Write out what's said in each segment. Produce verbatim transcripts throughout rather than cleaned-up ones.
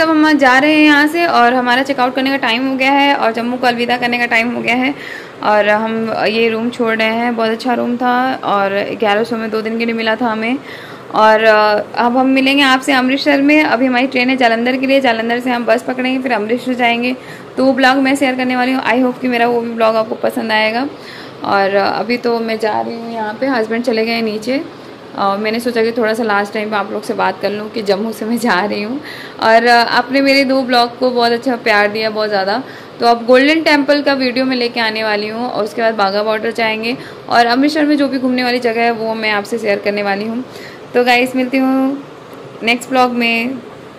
अब हम जा रहे हैं यहाँ से और हमारा चेकआउट करने का टाइम हो गया है और जम्मू को अलविदा करने का टाइम हो गया है और हम ये रूम छोड़ रहे हैं। बहुत अच्छा रूम था और ग्यारह सौ में दो दिन के लिए मिला था हमें। और अब हम मिलेंगे आपसे अमृतसर में। अभी हमारी ट्रेन है जालंधर के लिए, जालंधर से हम बस पकड़ेंगे फिर अमृतसर जाएंगे। तो वो ब्लॉग मैं शेयर करने वाली हूँ। आई होप कि मेरा वो भी ब्लॉग आपको पसंद आएगा। और अभी तो मैं जा रही हूँ यहाँ पे, हस्बैंड चले गए नीचे और मैंने सोचा कि थोड़ा सा लास्ट टाइम पे आप लोग से बात कर लूँ कि जम्मू से मैं जा रही हूँ। और आपने मेरे दो ब्लॉग को बहुत अच्छा प्यार दिया, बहुत ज़्यादा। तो अब गोल्डन टेम्पल का वीडियो मैं लेके आने वाली हूँ और उसके बाद बाघा बॉर्डर जाएंगे और अमृतसर में जो भी घूमने वाली जगह है वो मैं आपसे शेयर करने वाली हूँ। तो गाइस मिलती हूँ नेक्स्ट ब्लॉग में।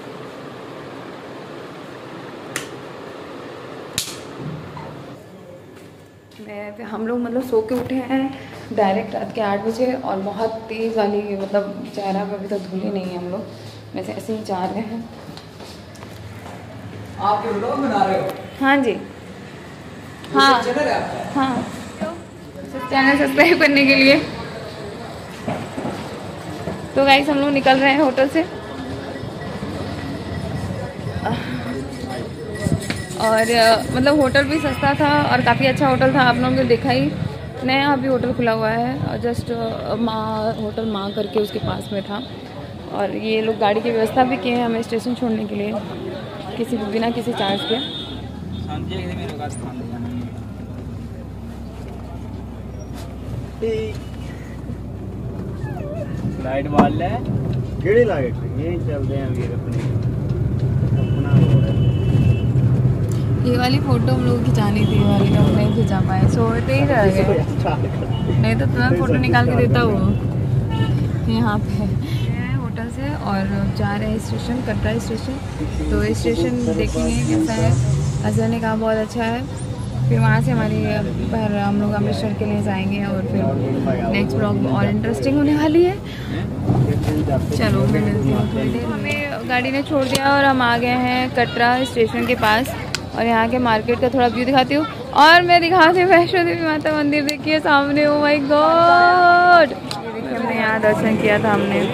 मैं हम लोग मतलब सो के उठे हैं डायरेक्ट रात के आठ बजे और बहुत तेज़ वाली मतलब चेहरा पर अभी तक धुले नहीं है हम लोग, वैसे ऐसे ही जा रहे हैं। आप ये ब्लॉग बना रहे हो? हाँ जी, हाँ हाँ, चैनल सब्सक्राइब करने के लिए। तो गाइस हम लोग निकल रहे हैं होटल से और मतलब होटल भी सस्ता था और काफ़ी अच्छा होटल था। आप लोगों ने देखा ही, नया अभी होटल खुला हुआ है और जस्ट माँ होटल माँ करके उसके पास में था। और ये लोग गाड़ी की व्यवस्था भी किए हैं हमें स्टेशन छोड़ने के लिए, किसी भी बिना किसी चार्ज के। लाइट बाल है, केड़ी लाइट ये चलते हैं अभी अपने अपना हो रहा है। ये वाली फोटो हम लोग खिंचानी थी, वाली हम नहीं खिंचा पाए, सोते ही रह गए। नहीं तो तुम्हें फोटो निकाल के देता हूँ। यहाँ पे होटल से और जा रहे हैं स्टेशन, कटरा स्टेशन। तो स्टेशन देखेंगे कैसा है, हसबैंड ने कहा बहुत अच्छा है। फिर वहाँ से हमारी पर हम लोग अमृतसर के लिए जाएंगे और फिर नेक्स्ट ब्लॉग और इंटरेस्टिंग होने वाली है। चलो मैं मिलती हूँ थोड़ी देर। हमें गाड़ी ने छोड़ दिया और हम आ गए हैं कटरा स्टेशन के पास और यहाँ के मार्केट का थोड़ा व्यू दिखाती हूँ। और मैं दिखाती हूँ वैष्णो देवी माता मंदिर, देखिए सामने। ओ माय गॉड, देखिए हमने यहाँ दर्शन किया था हमने।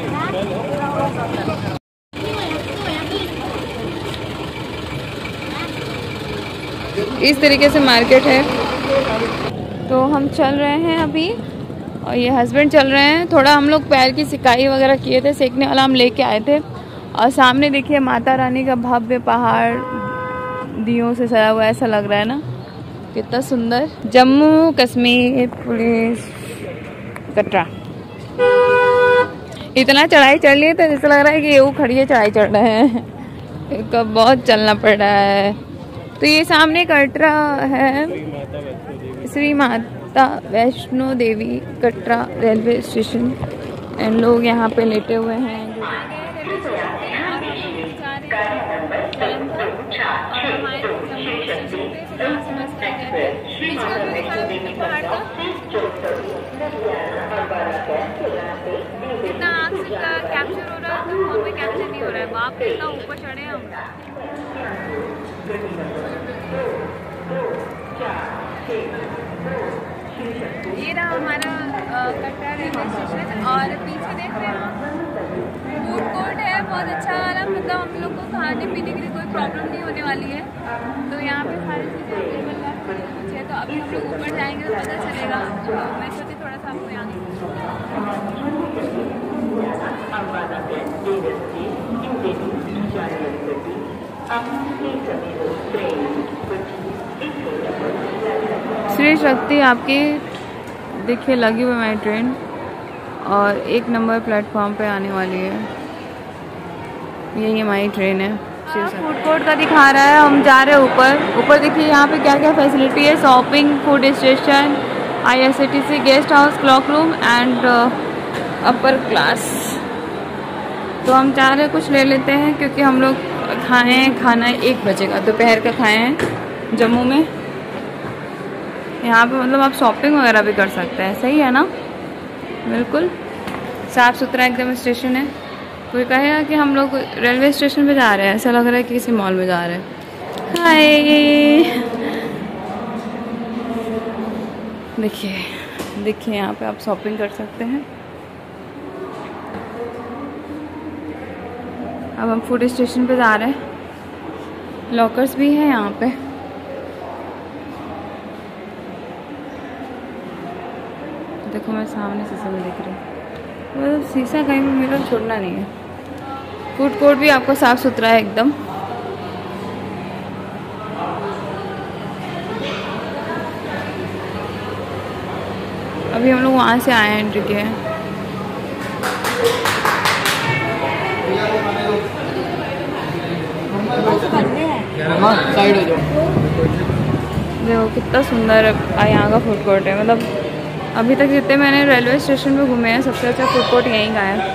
इस तरीके से मार्केट है। तो हम चल रहे हैं अभी और ये हस्बैंड चल रहे हैं। थोड़ा हम लोग पैर की सिकाई वगैरह किए थे, सेकने वाला हम लेके आए थे। और सामने देखिए माता रानी का भव्य पहाड़ दियों से सजा हुआ, ऐसा लग रहा है ना, कितना सुंदर। जम्मू कश्मीर पुलिस कटरा। इतना चढ़ाई चढ़ लिए तो ऐसा लग रहा है कि ये वो खड़िए चढ़ाई चढ़ रहे हैं, कब बहुत चलना पड़ रहा है। तो ये सामने कटरा है, Shri Mata Vaishno Devi Katra railway station. And लोग यहाँ पे लेटे हुए हैं। कितना आँख से कैप्चर हो रहा है तो फोन में कैप्चर नहीं हो रहा है। बाप रे, इतना ऊपर चढ़े हम। ये रहा हमारा कटरा रेलवे स्टेशन और पीछे देख रहे हैं फूड कोर्ट है, बहुत अच्छा वाला। मतलब हम लोग को खाने पीने के लिए कोई प्रॉब्लम नहीं होने वाली है। तो यहाँ पे सारी चीज़ें अवेलेबल है। तो अभी हम लोग ऊपर जाएंगे तो पता चलेगा। तो मैं सोची थोड़ा सा आपको यहाँ श्री शक्ति आपकी देखिए लगी हुई है ट्रेन और एक नंबर प्लेटफॉर्म पे आने वाली है। यही हमारी ट्रेन है। फूड कोर्ट का दिखा रहा है, हम जा रहे हैं ऊपर। ऊपर देखिए यहाँ पे क्या क्या फैसिलिटी है, shopping, food station, I R C T C guest house, clock room and upper class. तो हम चाह रहे कुछ ले लेते हैं क्योंकि हम लोग खाए हैं, खाना एक बजे का दोपहर का खाए हैं जम्मू में। यहाँ पे मतलब आप शॉपिंग वगैरह भी कर सकते हैं, सही है ना, बिल्कुल साफ़ सुथरा एकदम स्टेशन है। कोई कहेगा कि हम लोग रेलवे स्टेशन पे जा रहे हैं, ऐसा लग रहा है कि किसी मॉल में जा रहे हैं। हाय, देखिए देखिए यहाँ पे आप शॉपिंग कर सकते हैं। अब हम फूड स्टेशन पे जा रहे हैं लॉकर्स भी हैं यहाँ पे। देखो मैं सामने शीशे में दिख रही हूँ, मतलब शीशा कहीं भी मिरर छोड़ना नहीं है। फूड कोर्ट भी आपको साफ़ सुथरा है एकदम। अभी हम लोग वहाँ से आए हैं, एंट्री किए हैं। साइड हो जाओ। देखो कितना सुंदर यहाँ का फूड कोर्ट है। मतलब अभी तक जितने मैंने रेलवे स्टेशन पे घूमे हैं, सबसे अच्छा फूड कोर्ट यहीं का है।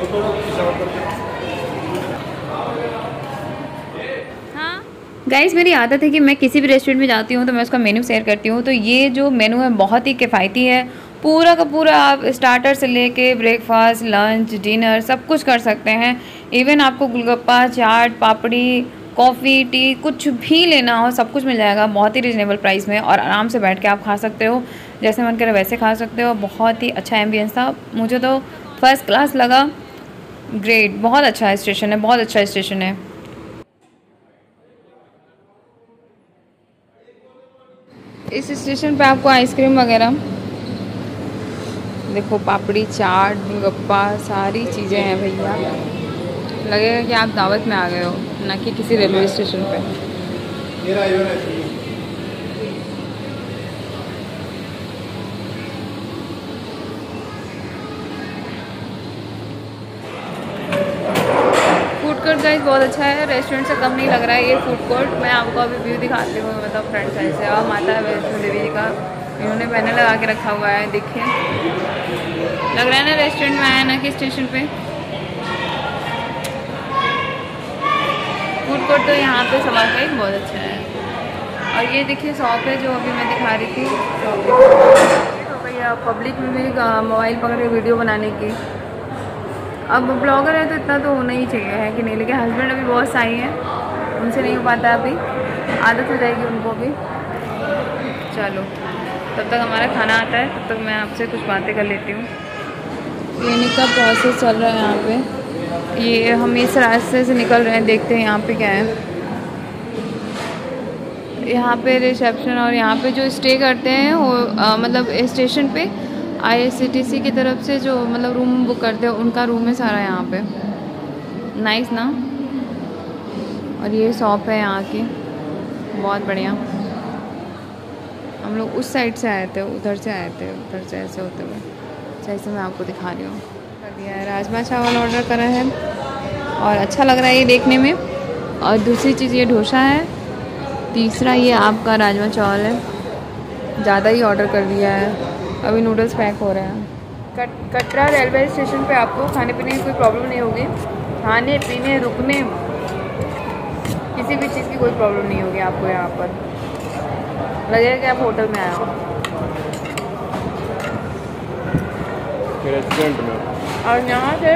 हाँ गाइस, मेरी आदत है कि मैं किसी भी रेस्टोरेंट में जाती हूँ तो मैं उसका मेन्यू शेयर करती हूँ। तो ये जो मेन्यू है बहुत ही किफ़ायती है। पूरा का पूरा आप स्टार्टर से लेके ब्रेकफास्ट, लंच, डिनर सब कुछ कर सकते हैं। इवन आपको गोलगप्पा, चाट, पापड़ी, कॉफ़ी, टी कुछ भी लेना हो सब कुछ मिल जाएगा बहुत ही रिजनेबल प्राइस में। और आराम से बैठ के आप खा सकते हो, जैसे मन करे वैसे खा सकते हो। बहुत ही अच्छा एम्बियंस था, मुझे तो फर्स्ट क्लास लगा। ग्रेट, बहुत अच्छा स्टेशन है, बहुत अच्छा स्टेशन है। इस स्टेशन पे आपको आइसक्रीम वगैरह, देखो पापड़ी, चाट, गोलगप्पा, सारी चीज़ें हैं भैया। लगेगा कि आप दावत में आ गए हो, ना कि किसी रेलवे स्टेशन पे। फूड कोर्ट गाइस बहुत अच्छा है, रेस्टोरेंट से कम नहीं लग रहा है ये फूड कोर्ट। मैं आपको अभी व्यू दिखाती हूँ, मतलब फ्रंट साइड से। और माता वैष्णो देवी जी का इन्होंने बैनर लगा के रखा हुआ है, देखिए। लग रहा है ना रेस्टोरेंट में आया ना कि स्टेशन पे। फूड कोर्ट तो यहाँ पे सवा का ही बहुत अच्छा है। और ये देखिए शॉप है जो अभी मैं दिखा रही थी। तो भैया पब्लिक में भी मोबाइल पकड़ के वीडियो बनाने की, अब ब्लॉगर है तो इतना तो होना ही चाहिए, है कि नहीं। लेकिन हस्बैंड अभी बहुत साई हैं, उनसे नहीं हो पाता अभी, आदत हो जाएगी उनको भी। चलो तब तक हमारा खाना आता है, तब तक मैं आपसे कुछ बातें कर लेती हूँ। क्लिनिक का प्रोसेस चल रहा है यहाँ पे। ये हम इस रास्ते से निकल रहे हैं, देखते हैं यहाँ पे क्या है। यहाँ पे रिसेप्शन और यहाँ पे जो स्टे करते हैं वो आ, मतलब स्टेशन पे आई आर सी टी सी की तरफ से जो मतलब रूम बुक करते हैं उनका रूम है सारा यहाँ पे। नाइस ना। और ये शॉप है यहाँ की, बहुत बढ़िया। हम लोग उस साइड से आए थे, उधर से आए थे, उधर से ऐसे होते हुए। जैसे मैं आपको दिखा रही हूँ, कर दिया है। राजमा चावल ऑर्डर करा है और अच्छा लग रहा है ये देखने में। और दूसरी चीज़ ये डोसा है। तीसरा ये आपका राजमा चावल है, ज़्यादा ही ऑर्डर कर दिया है। अभी नूडल्स पैक हो रहे हैं। कट कटरा रेलवे स्टेशन पे आपको खाने पीने की कोई प्रॉब्लम नहीं होगी। खाने पीने रुकने किसी भी चीज़ की कोई प्रॉब्लम नहीं होगी आपको। यहाँ पर लगेगा कि आप होटल में आए हो, रेस्टोरेंट में। और यहाँ से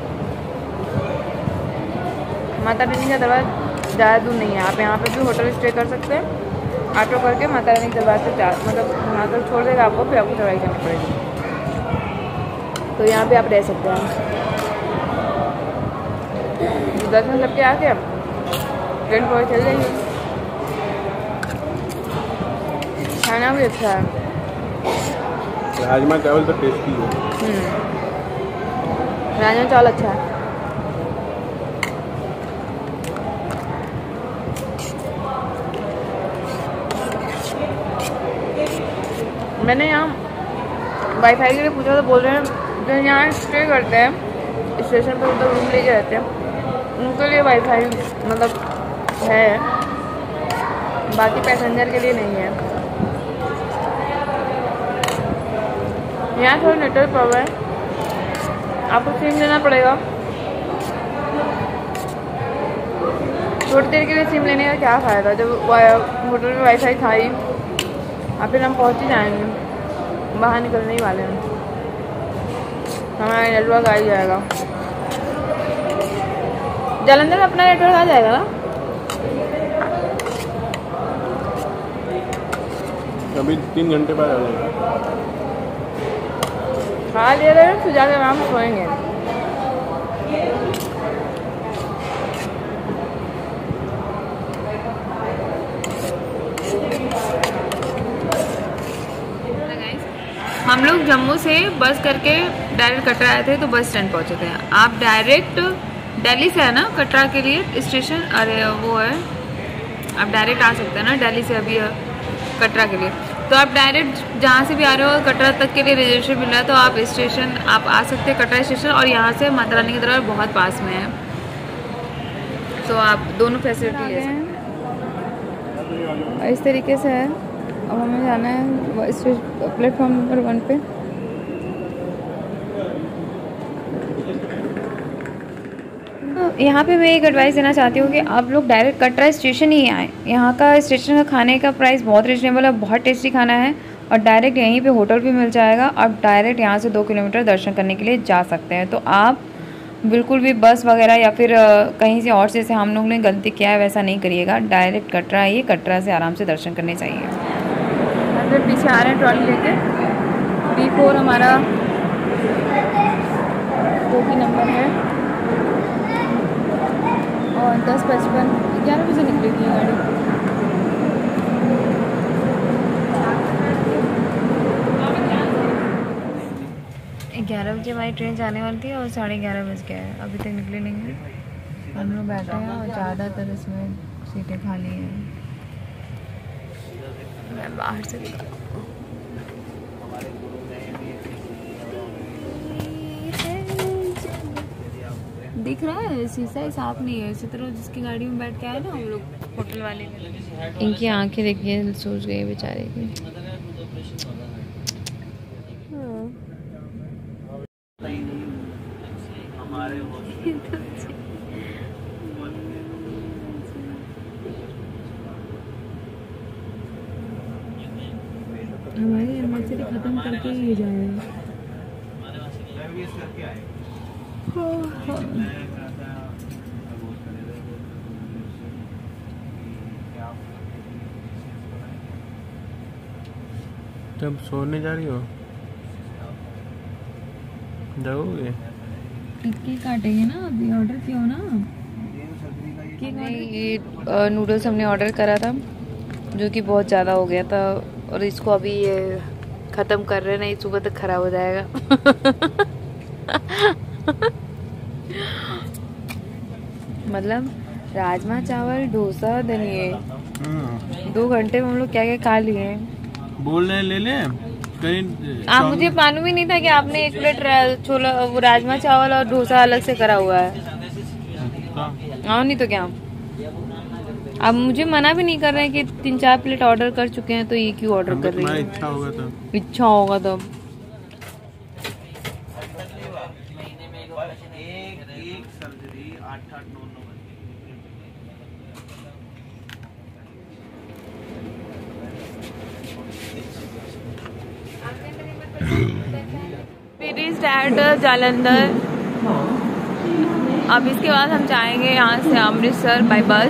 माता रानी का दरबार ज़्यादा दूर नहीं है। आप यहाँ पे भी होटल स्टे कर सकते हैं। ऑटो करके माता रानी के दरबार से जा, मतलब वहाँ तक छोड़ देगा आपको, फिर आपको चढ़ाई करनी पड़ेगी। तो यहाँ पे आप रह सकते हैं। दर्शन करके आके ट्रेन पर चल जाएंगे। खाना भी अच्छा है, राजमा चावल तो टेस्टी है। राजमा चावल अच्छा है। मैंने यहाँ वाईफाई के लिए पूछा तो बोल रहे हैं जो यहाँ स्टे करते हैं स्टेशन पर, मतलब रूम लेके रहते हैं, उनके लिए वाईफाई मतलब है, बाकी पैसेंजर के लिए नहीं है। यहाँ थोड़ा नेटवर्क प्रॉब्लम है, आपको सिम लेना पड़ेगा। थोड़ी देर के लिए सिम लेने का क्या फ़ायदा जब होटल में वाईफाई था ही। अब फिर हम पहुँच ही जाएंगे, बाहर निकलने ही वाले हैं, हमारा नेटवर्क आ ही जाएगा। जालंधर में अपना नेटवर्क आ जाएगा ना? अभी तीन घंटे बाद आ जाएगा। खा ले रहे हैं, फिर जाकर आराम से सोएंगे। हम लोग जम्मू से बस करके डायरेक्ट कटरा आए थे, तो बस स्टैंड पहुँचे थे। आप डायरेक्ट दिल्ली से है ना कटरा के लिए स्टेशन, अरे वो है, आप डायरेक्ट आ सकते हैं ना दिल्ली से अभी कटरा के लिए। तो आप डायरेक्ट जहाँ से भी आ रहे हो कटरा तक के लिए रिजर्वेशन मिल रहा है, तो आप स्टेशन आप आ सकते हैं कटरा स्टेशन, और यहाँ से माता रानी की दरबार बहुत पास में है, तो आप दोनों फैसिलिटी ले सकते हैं। इस तरीके से है। अब हमें जाना है प्लेटफॉर्म नंबर वन पे। यहाँ पे मैं एक एडवाइस देना चाहती हूँ कि आप लोग डायरेक्ट कटरा स्टेशन ही आएँ। यहाँ का स्टेशन का खाने का प्राइस बहुत रिजनेबल है, बहुत टेस्टी खाना है, और डायरेक्ट यहीं पे होटल भी मिल जाएगा। आप डायरेक्ट यहाँ से दो किलोमीटर दर्शन करने के लिए जा सकते हैं। तो आप बिल्कुल भी बस वगैरह या फिर कहीं से और से जैसे हम लोग ने गलती किया है वैसा नहीं करिएगा, डायरेक्ट कटरा आइए, कटरा से आराम से दर्शन करने चाहिए। फिर पीछे आ रहे हैं ट्रॉली लेके, बी फोर हमारा दो की नंबर है, और दस पचपन ग्यारह बजे निकलेगी गाड़ी। ग्यारह बजे हमारी ट्रेन जाने वाली थी और साढ़े ग्यारह बज गए हैं, अभी तक निकले नहीं हैं। हम लोग बैठे हैं और ज़्यादातर इसमें सीटें खाली हैं। मैं बाहर से दिख रहा है, शीशा ही साफ नहीं है। इसी तरह जिसकी गाड़ी में बैठ के आए ना हम लोग होटल वाले में, इनकी आंखें देखिए सूज गई बेचारे की। हमारी एनिवर्सरी खत्म करके ही जाएगा। जब सोने जा रही हो जाओगे, केक काटेंगे ना, अभी ऑर्डर किया हो ना। ये नूडल्स हमने ऑर्डर करा था जो कि बहुत ज़्यादा हो गया था, और इसको अभी ये ख़त्म कर रहे हैं, नहीं सुबह तक ख़राब हो जाएगा। मतलब राजमा चावल डोसा धनिए दो घंटे में हम लोग क्या क्या खा लिए हैं। बोल रहे ले ले आप, मुझे मालूम ही नहीं था कि आपने एक प्लेट छोला वो राजमा चावल और डोसा अलग से करा हुआ है। हाँ नहीं तो क्या, अब मुझे मना भी नहीं कर रहे हैं कि तीन चार प्लेट ऑर्डर कर चुके हैं, तो ये क्यों ऑर्डर कर रही है। इच्छा होगा तो इच्छा होगा तो एट जालंधर। अब इसके बाद हम जाएंगे यहाँ से Amritsar by bus.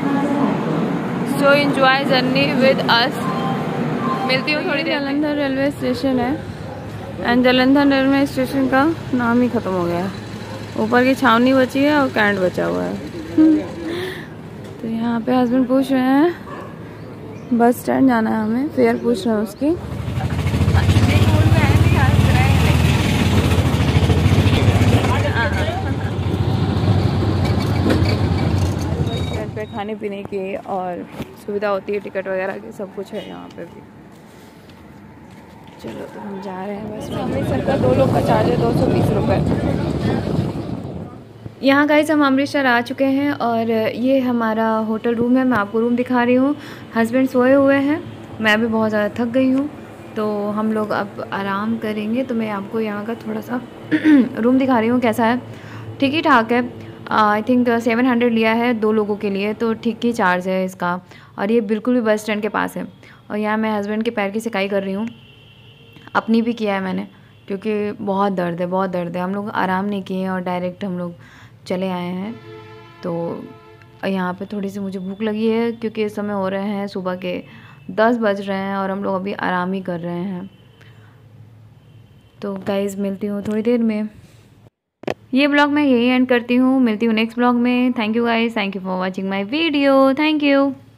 So enjoy journey with us. मिलती हूँ थोड़ी देर। जालंधर रेलवे स्टेशन है, एंड जालंधर रेलवे स्टेशन का नाम ही ख़त्म हो गया है। ऊपर की छावनी बची है और कैंट बचा हुआ है। तो यहाँ पे हस्बैंड पूछ रहे हैं बस स्टैंड जाना है हमें, फेयर पूछ रहे हैं उसकी। पे खाने पीने की और सुविधा होती है, टिकट वगैरह की सब कुछ है यहाँ पे भी। चलो तो हम जा रहे हैं बस। अमृतसर का दो लोग का चार्ज है दो सौ बीस रुपये। यहाँ गाइस हम अमृतसर आ चुके हैं और ये हमारा होटल रूम है। मैं आपको रूम दिखा रही हूँ। हस्बैंड सोए हुए हैं, मैं भी बहुत ज़्यादा थक गई हूँ, तो हम लोग अब आराम करेंगे। तो मैं आपको यहाँ का थोड़ा सा रूम दिखा रही हूँ कैसा है। ठीक ही ठाक है, आई थिंक सेवन हंड्रेड लिया है दो लोगों के लिए, तो ठीक ही चार्ज है इसका। और ये बिल्कुल भी बस स्टैंड के पास है। और यहाँ मैं हस्बैंड के पैर की सिकाई कर रही हूँ, अपनी भी किया है मैंने, क्योंकि बहुत दर्द है, बहुत दर्द है। हम लोग आराम नहीं किए और डायरेक्ट हम लोग चले आए हैं। तो यहाँ पे थोड़ी सी मुझे भूख लगी है, क्योंकि इस समय हो रहे हैं सुबह के दस बज रहे हैं और हम लोग अभी आराम ही कर रहे हैं। तो गाइस मिलती हूँ थोड़ी देर में। ये ब्लॉग मैं यही एंड करती हूँ, मिलती हूँ नेक्स्ट ब्लॉग में। Thank you guys, thank you for watching my video, thank you.